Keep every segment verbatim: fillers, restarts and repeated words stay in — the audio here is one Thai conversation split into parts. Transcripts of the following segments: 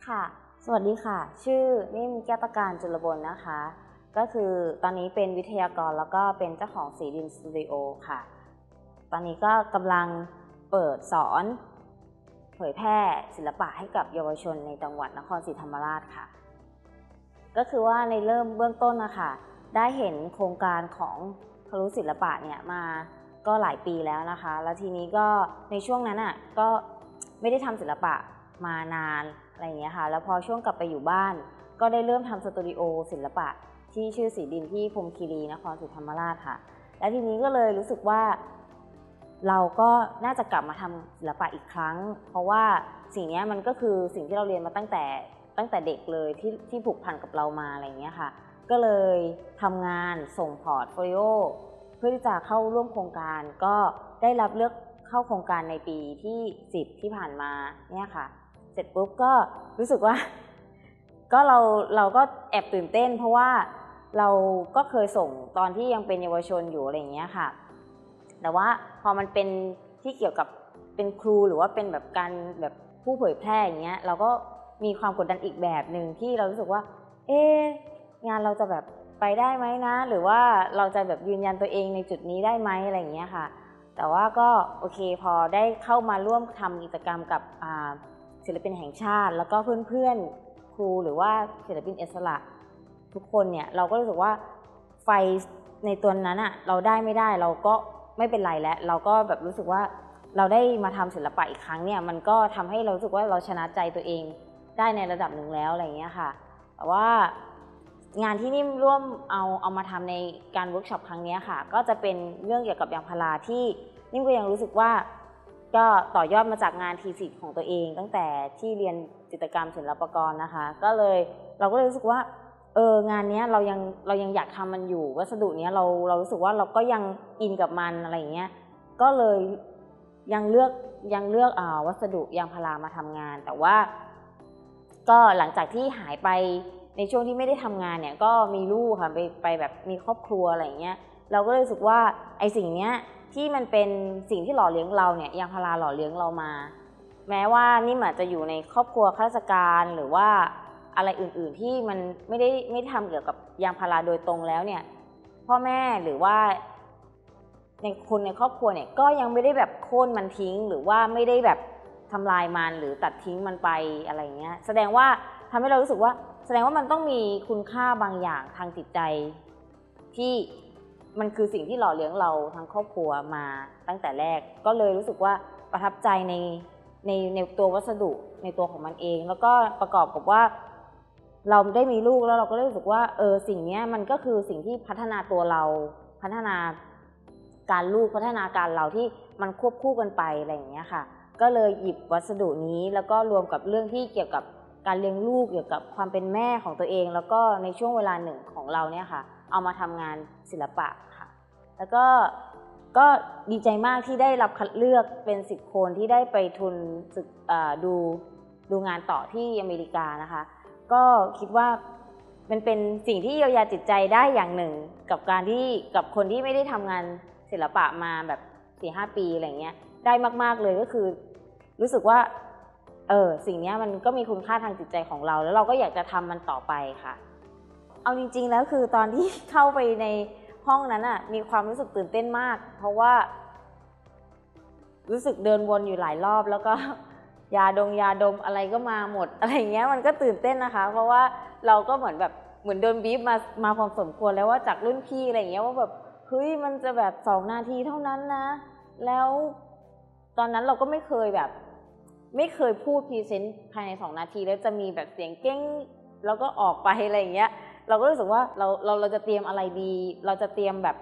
ค่ะสวัสดีค่ะชื่อนิ่มแก้วตะการจุลบลนะคะก็คือตอนนี้เป็นวิทยากรแล้วก็เป็นเจ้าของสีดินสตูดิโอค่ะตอนนี้ก็กำลังเปิดสอนเผยแพร่ศิลปะให้กับเยาวชนในจังหวัดนครศรีธรรมราชค่ะก็คือว่าในเริ่มเบื้องต้นนะคะได้เห็นโครงการของครุศิลปะเนี่ยมาก็หลายปีแล้วนะคะแล้วทีนี้ก็ในช่วงนั้นอ่ะก็ไม่ได้ทำศิลปะมานานอะไรอย่างเงี้ยค่ะแล้วพอช่วงกลับไปอยู่บ้านก็ได้เริ่มทำสตูดิโอศิลปะที่ชื่อสีดินที่พรหมคีรีนครศรีธรรมราชค่ะและทีนี้ก็เลยรู้สึกว่าเราก็น่าจะกลับมาทำศิลปะอีกครั้งเพราะว่าสิ่งนี้มันก็คือสิ่งที่เราเรียนมาตั้งแต่ตั้งแต่เด็กเลยที่ที่ผูกพันกับเรามาอะไรอย่างเงี้ยค่ะก็เลยทำงานส่งพอร์ตโฟลิโอเพื่อที่จะเข้าร่วมโครงการก็ได้รับเลือกเข้าโครงการในปีที่สิบที่ผ่านมาเนี่ยค่ะเสร็จปุ๊บก็รู้สึกว่าก็เราเราก็แอบตื่นเต้นเพราะว่าเราก็เคยส่งตอนที่ยังเป็นเยาวชนอยู่อะไรอย่างเงี้ยค่ะแต่ว่าพอมันเป็นที่เกี่ยวกับเป็นครูหรือว่าเป็นแบบการแบบผู้เผยแพร่อย่างเงี้ยเราก็มีความกดดันอีกแบบหนึ่งที่เรารู้สึกว่าเอ๊ะงานเราจะแบบไปได้ไหมนะหรือว่าเราจะแบบยืนยันตัวเองในจุดนี้ได้ไหมอะไรอย่างเงี้ยค่ะแต่ว่าก็โอเคพอได้เข้ามาร่วมทำกิจกรรมกับศิลปินแห่งชาติแล้วก็เพื่อนๆครูหรือว่าศิลปินอิสระทุกคนเนี่ยเราก็รู้สึกว่าไฟในตัวนั้นอะเราได้ไม่ได้เราก็ไม่เป็นไรแล้วเราก็แบบรู้สึกว่าเราได้มาทำศิลปะอีกครั้งเนี่ยมันก็ทำให้เรารู้สึกว่าเราชนะใจตัวเองได้ในระดับหนึ่งแล้วอะไรอย่างเงี้ยค่ะแต่ว่างานที่นิ่มร่วมเอาเอามาทำในการเวิร์กช็อปครั้งนี้ค่ะก็จะเป็นเรื่องเกี่ยวกับยางพาราที่นิ่มก็ยังรู้สึกว่าก็ต่อยอดมาจากงานทีสิทธ์ของตัวเองตั้งแต่ที่เรียนจิตรกรรมศิลปากรนะคะก็เลยเราก็เลยรู้สึกว่าเอองานนี้เรายังเรายังอยากทำมันอยู่วัสดุนี้เราเรารู้สึกว่าเราก็ยังอินกับมันอะไรอย่างเงี้ยก็เลยยังเลือกยังเลือกอ่าวัสดุยางพารามาทำงานแต่ว่าก็หลังจากที่หายไปในช่วงที่ไม่ได้ทำงานเนี่ยก็มีลูกค่ะไปไปแบบมีครอบครัวอะไรอย่างเงี้ยเราก็เลยรู้สึกว่าไอ้สิ่งเนี้ยที่มันเป็นสิ่งที่หล่อเลี้ยงเราเนี่ยยางพาราหล่อเลี้ยงเรามาแม้ว่านี่อาจจะอยู่ในครอบครัวข้าราชการหรือว่าอะไรอื่นๆที่มันไม่ได้ไม่ทำเกี่ยวกับยางพาราโดยตรงแล้วเนี่ยพ่อแม่หรือว่าในคนในครอบครัวเนี่ยก็ยังไม่ได้แบบโค่นมันทิ้งหรือว่าไม่ได้แบบทำลายมันหรือตัดทิ้งมันไปอะไรเงี้ยแสดงว่าทำให้เรารู้สึกว่าแสดงว่ามันต้องมีคุณค่าบางอย่างทางจิตใจที่มันคือสิ่งที่หล่อเลี้ยงเราทั้งครอบครัวมาตั้งแต่แรกก็เลยรู้สึกว่าประทับใจในในในตัววัสดุในตัวของมันเองแล้วก็ประกอบกับว่าเราได้มีลูกแล้วเราก็รู้สึกว่าเออสิ่งนี้มันก็คือสิ่งที่พัฒนาตัวเราพัฒนาการลูกพัฒนาการเราที่มันควบคู่กันไปอะไรอย่างเงี้ยค่ะก็เลยหยิบวัสดุนี้แล้วก็รวมกับเรื่องที่เกี่ยวกับการเลี้ยงลูกเกี่ยวกับความเป็นแม่ของตัวเองแล้วก็ในช่วงเวลาหนึ่งของเราเนี่ยค่ะเอามาทำงานศิลปะค่ะแล้วก็ก็ดีใจมากที่ได้รับคัดเลือกเป็นสิบคนที่ได้ไปทุนศึกดูดูงานต่อที่อเมริกานะคะก็คิดว่ามันเป็นสิ่งที่เยียวยาจิตใจได้อย่างหนึ่งกับการที่กับคนที่ไม่ได้ทำงานศิลปะมาแบบ สี่ห้า ปีอะไรเงี้ยได้มากๆเลยก็คือรู้สึกว่าเออสิ่งนี้มันก็มีคุณค่าทางจิตใจของเราแล้วเราก็อยากจะทำมันต่อไปค่ะเอาจริงๆแล้วคือตอนที่เข้าไปในห้องนั้นอ่ะมีความรู้สึกตื่นเต้นมากเพราะว่ารู้สึกเดินวนอยู่หลายรอบแล้วก็ยาดมยาดมอะไรก็มาหมดอะไรเงี้ยมันก็ตื่นเต้นนะคะเพราะว่าเราก็เหมือนแบบเหมือนโดนบีบมามาพอสมควรแล้วว่าจากรุ่นพี่อะไรเงี้ยว่าแบบเฮ้ยมันจะแบบสองนาทีเท่านั้นนะแล้วตอนนั้นเราก็ไม่เคยแบบไม่เคยพูดพรีเซนต์ภายในสองนาทีแล้วจะมีแบบเสียงเก้งแล้วก็ออกไปอะไรอย่างเงี้ยเราก็รู้สึกว่าเราเราเราจะเตรียมอะไรดีเราจะเตรียมแบบ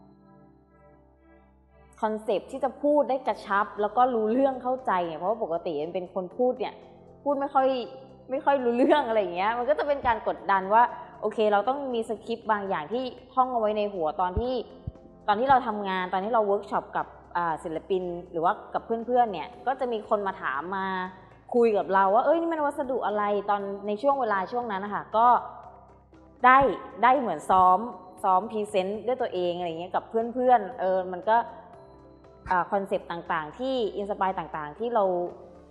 คอนเซปต์ที่จะพูดได้กระชับแล้วก็รู้เรื่องเข้าใจเนี่ยเพราะว่าปกติมันเป็นคนพูดเนี่ยพูดไม่ค่อยไม่ค่อยรู้เรื่องอะไรอย่างเงี้ยมันก็จะเป็นการกดดันว่าโอเคเราต้องมีสคริปต์บางอย่างที่ท่องเอาไว้ในหัวตอนที่ตอนที่เราทำงานตอนที่เราเวิร์กช็อปกับศิลปินหรือว่ากับเพื่อนๆเนี่ยก็จะมีคนมาถามมาคุยกับเราว่าเอ้ยนี่มันวัสดุอะไรตอนในช่วงเวลาช่วงนั้นนะคะก็ได้ได้เหมือนซ้อมซ้อมพรีเซนต์ด้วยตัวเองอะไรเงี้ยกับเพื่อนๆเออมันก็คอนเซปต์ต่างๆที่อินสไปร์ต่างๆที่เรา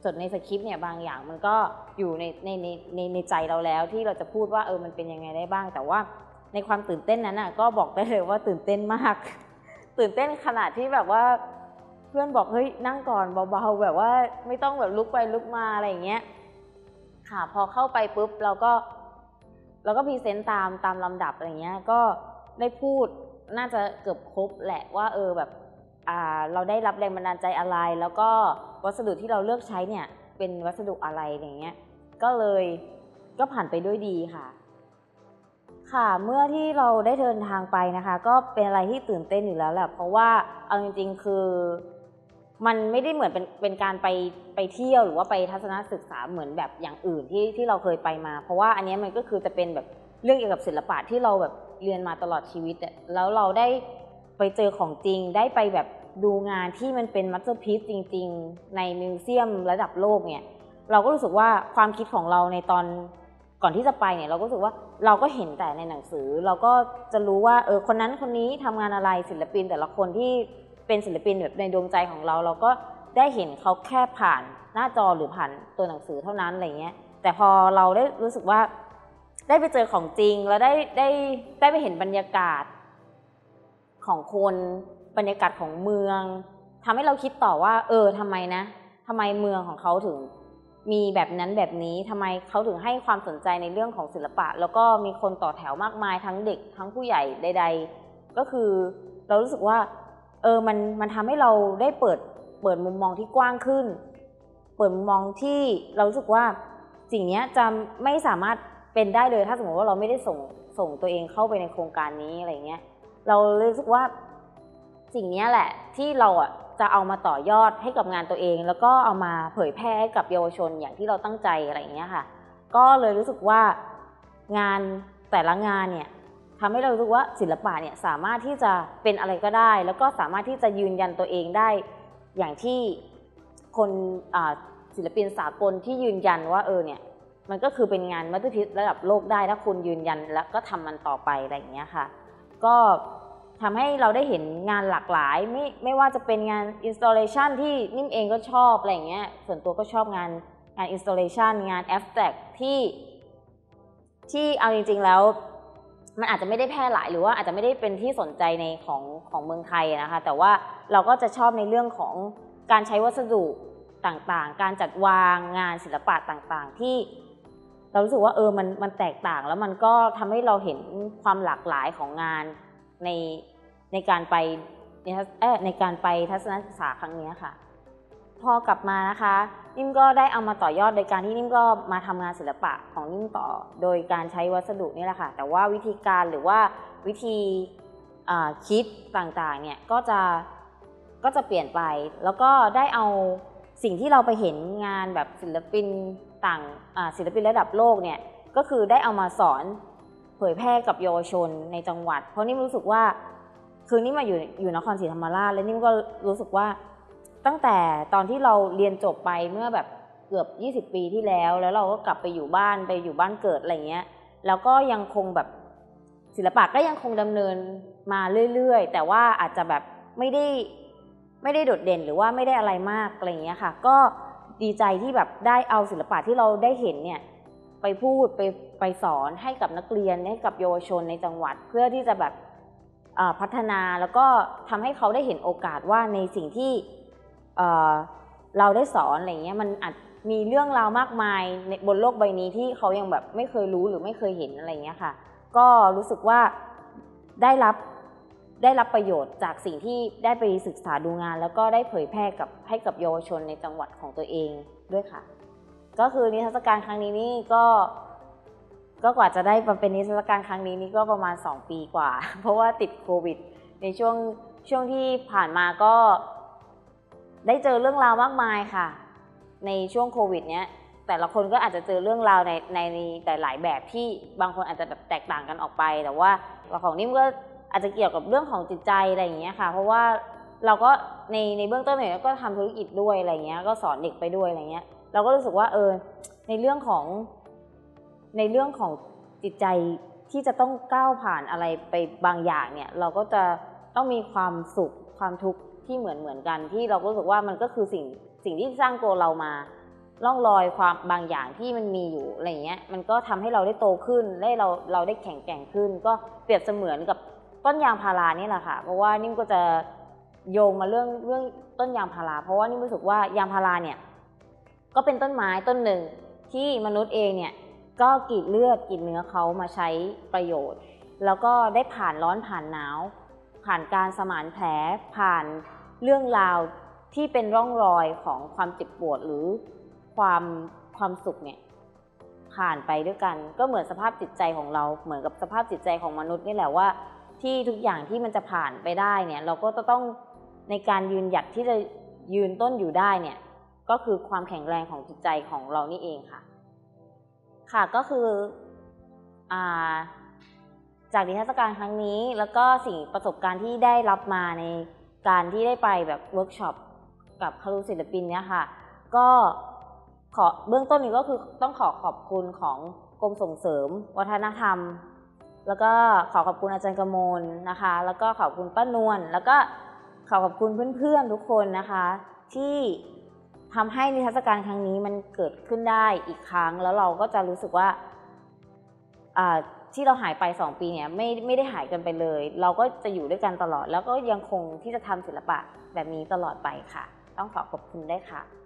จดในสคริปต์เนี่ยบางอย่างมันก็อยู่ในในในในในใจเราแล้วที่เราจะพูดว่าเออมันเป็นยังไงได้บ้าง แต่ว่าในความตื่นเต้นนั้นน่ะก็บอกได้เลยว่าตื่นเต้นมาก ตื่นเต้นขนาดที่แบบว่าเพื่อนบอกเฮ้ยนั่งก่อนเบาๆแบบว่าไม่ต้องแบบลุกไปลุกมาอะไรอย่างเงี้ยค่ะพอเข้าไปปุ๊บเราก็เราก็พรีเซนต์ตามตามลำดับอะไรเงี้ยก็ได้พูดน่าจะเกือบครบแหละว่าเออแบบอ่าเราได้รับแรงบันดาลใจอะไรแล้วก็วัสดุที่เราเลือกใช้เนี่ยเป็นวัสดุอะไรอย่างเงี้ยก็เลยก็ผ่านไปด้วยดีค่ะค่ะเมื่อที่เราได้เดินทางไปนะคะก็เป็นอะไรที่ตื่นเต้นอยู่แล้วแหละเพราะว่าเอาจริงๆคือมันไม่ได้เหมือนเป็นเป็นการไปไปเที่ยวหรือว่าไปทัศนศึกษาเหมือนแบบอย่างอื่นที่ที่เราเคยไปมาเพราะว่าอันนี้มันก็คือจะเป็นแบบเรื่องเกี่ยวกับศิลปะที่เราแบบเรียนมาตลอดชีวิตแล้วเราได้ไปเจอของจริงได้ไปแบบดูงานที่มันเป็นมัสเตอร์พีซจริงๆในมิวเซียมระดับโลกเนี่ยเราก็รู้สึกว่าความคิดของเราในตอนก่อนที่จะไปเนี่ยเราก็รู้สึกว่าเราก็เห็นแต่ในหนังสือเราก็จะรู้ว่าเออคนนั้นคนนี้ทำงานอะไรศิลปินแต่ละคนที่เป็นศิลปินแบบในดวงใจของเราเราก็ได้เห็นเขาแค่ผ่านหน้าจอหรือผ่านตัวหนังสือเท่านั้นอะไรเงี้ยแต่พอเราได้รู้สึกว่าได้ไปเจอของจริงแล้วได้ได้ได้ไปเห็นบรรยากาศของคนบรรยากาศของเมืองทำให้เราคิดต่อว่าเออทำไมนะทำไมเมืองของเขาถึงมีแบบนั้นแบบนี้ทำไมเขาถึงให้ความสนใจในเรื่องของศิลปะแล้วก็มีคนต่อแถวมากมายทั้งเด็กทั้งผู้ใหญ่ใดๆก็คือเรารู้สึกว่าเออมันมันทำให้เราได้เปิดเปิดมุมมองที่กว้างขึ้นเปิดมุมมองที่เรารู้สึกว่าสิ่งนี้จะไม่สามารถเป็นได้เลยถ้าสมมติว่าเราไม่ได้ส่งส่งตัวเองเข้าไปในโครงการนี้อะไรเงี้ยเรารู้สึกว่าสิ่งนี้แหละที่เราอ่ะจะเอามาต่อยอดให้กับงานตัวเองแล้วก็เอามาเผยแพร่ให้กับเยาวชนอย่างที่เราตั้งใจอะไรอย่างเงี้ยค่ะก็เลยรู้สึกว่างานแต่ละงานเนี่ยทำให้เรารู้สึกว่าศิลปะเนี่ยสามารถที่จะเป็นอะไรก็ได้แล้วก็สามารถที่จะยืนยันตัวเองได้อย่างที่คนศิลปินสากลที่ยืนยันว่าเออเนี่ยมันก็คือเป็นงานมัสเตอร์พีซระดับโลกได้ถ้าคุณยืนยันแล้วก็ทำมันต่อไปอะไรอย่างเงี้ยค่ะก็ทำให้เราได้เห็นงานหลากหลายไม่ไม่ว่าจะเป็นงาน installation ที่นิ่มเองก็ชอบอะไรอย่างเงี้ยส่วนตัวก็ชอบงานงาน installation งาน abstract ที่ที่เอาจริงๆแล้วมันอาจจะไม่ได้แพร่หลายหรือว่าอาจจะไม่ได้เป็นที่สนใจในของของเมืองไทยนะคะแต่ว่าเราก็จะชอบในเรื่องของการใช้วัสดุต่างๆการจัดวางงานศิลปะต่างๆที่เรารู้สึกว่าเออมันมันแตกต่างแล้วมันก็ทำให้เราเห็นความหลากหลายของงานในในการไปในการไปทัศนศึกษาครั้งนี้ค่ะพอกลับมานะคะนิ่มก็ได้เอามาต่อยอดโดยการที่นิ่มก็มาทำงานศิลปะของนิ่มต่อโดยการใช้วัสดุนี่แหละค่ะแต่ว่าวิธีการหรือว่าวิธีคิดต่างๆเนี่ยก็จะก็จะเปลี่ยนไปแล้วก็ได้เอาสิ่งที่เราไปเห็นงานแบบศิลปินต่างศิลปินระดับโลกเนี่ยก็คือได้เอามาสอนเผยแพร่กับเยาวชนในจังหวัดเพราะนิ่มรู้สึกว่าคือนิ่มมาอยู่อยู่นครศรีธรรมราชแล้วนิ่มก็รู้สึกว่าตั้งแต่ตอนที่เราเรียนจบไปเมื่อแบบเกือบยี่สิบปีที่แล้วแล้วเราก็กลับไปอยู่บ้านไปอยู่บ้านเกิดอะไรเงี้ยแล้วก็ยังคงแบบศิลปะก็ยังคงดำเนินมาเรื่อยๆแต่ว่าอาจจะแบบไม่ได้ไม่ได้โดดเด่นหรือว่าไม่ได้อะไรมากอะไรเงี้ยค่ะก็ดีใจที่แบบได้เอาศิลปะที่เราได้เห็นเนี่ยไปพูดไปไปสอนให้กับนักเรียนให้กับเยาวชนในจังหวัดเพื่อที่จะแบบพัฒนาแล้วก็ทำให้เขาได้เห็นโอกาสว่าในสิ่งที่เอ่อเราได้สอนอะไรเงี้ยมันอาจมีเรื่องราวมากมายในบนโลกใบนี้ที่เขายังแบบไม่เคยรู้หรือไม่เคยเห็นอะไรเงี้ยค่ะก็รู้สึกว่าได้รับได้รับประโยชน์จากสิ่งที่ได้ไปศึกษาดูงานแล้วก็ได้เผยแพร่กับให้กับเยาวชนในจังหวัดของตัวเองด้วยค่ะก็คือนิทรรศการครั้งนี้นี่ก็ก็กว่าจะได้มาเป็นนิทรรศการครั้งนี้นี่ก็ประมาณสองปีกว่าเพราะว่าติดโควิดในช่วงช่วงที่ผ่านมาก็ได้เจอเรื่องราวมากมายค่ะในช่วงโควิดเนี้ยแต่ละคนก็อาจจะเจอเรื่องราวในในแต่หลายแบบที่บางคนอาจจะแบบแตกต่างกันออกไปแต่ว่าของนิ่มก็อาจจะเกี่ยวกับเรื่องของจิตใจอะไรอย่างเงี้ยค่ะเพราะว่าเราก็ในในเบื้องต้นเนี่ยก็ทำธุรกิจด้วยอะไรเงี้ยก็สอนเด็กไปด้วยอะไรเงี้ยเราก็รู้สึกว่าเออในเรื่องของในเรื่องของจิตใจที่จะต้องก้าวผ่านอะไรไปบางอย่างเนี่ยเราก็จะต้องมีความสุขความทุกข์ที่เหมือนเหมือนกันที่เราก็รู้สึกว่ามันก็คือสิ่งสิ่งที่สร้างตัวเรามาร่องรอยความบางอย่างที่มันมีอยู่อะไรเงี้ยมันก็ทำให้เราได้โตขึ้นได้เราเราได้แข็งแกร่งขึ้นก็เปรียบเสมือนกับต้นยางพารานี่แหละค่ะเพราะว่านิ่มก็จะโยงมาเรื่องเรื่องต้นยางพาราเพราะว่านิ่มรู้สึกว่ายางพาราเนี่ยก็เป็นต้นไม้ต้นหนึ่งที่มนุษย์เองเนี่ยก็กรีดเลือดกรีดเนื้อเขามาใช้ประโยชน์แล้วก็ได้ผ่านร้อนผ่านหนาวผ่านการสมานแผลผ่านเรื่องราวที่เป็นร่องรอยของความเจ็บปวดหรือความความสุขเนี่ยผ่านไปด้วยกันก็เหมือนสภาพจิตใจของเราเหมือนกับสภาพจิตใจของมนุษย์นี่แหละว่าที่ทุกอย่างที่มันจะผ่านไปได้เนี่ยเราก็จะต้องในการยืนหยัดที่จะยืนต้นอยู่ได้เนี่ยก็คือความแข็งแรงของจิตใจของเรานี่เองค่ะค่ะก็คืออ่าจากนิทรรศการครั้งนี้แล้วก็สิ่งประสบการณ์ที่ได้รับมาในการที่ได้ไปแบบเวิร์กช็อปกับครูศิลปินเนี่ยค่ะก็ขอเบื้องต้นนี้ก็คือต้องขอขอบคุณของกรมส่งเสริมวัฒนธรรมแล้วก็ขอขอบคุณอาจารย์กมลนะคะแล้วก็ขอบคุณป้านวลแล้วก็ขอขอบคุณเพื่อนๆทุกคนนะคะที่ทำให้นิทรรศการครั้งนี้มันเกิดขึ้นได้อีกครั้งแล้วเราก็จะรู้สึกว่าที่เราหายไปสองปีเนี่ยไม่ไม่ได้หายกันไปเลยเราก็จะอยู่ด้วยกันตลอดแล้วก็ยังคงที่จะทำศิลปะแบบนี้ตลอดไปค่ะต้องขอขอบคุณได้ค่ะ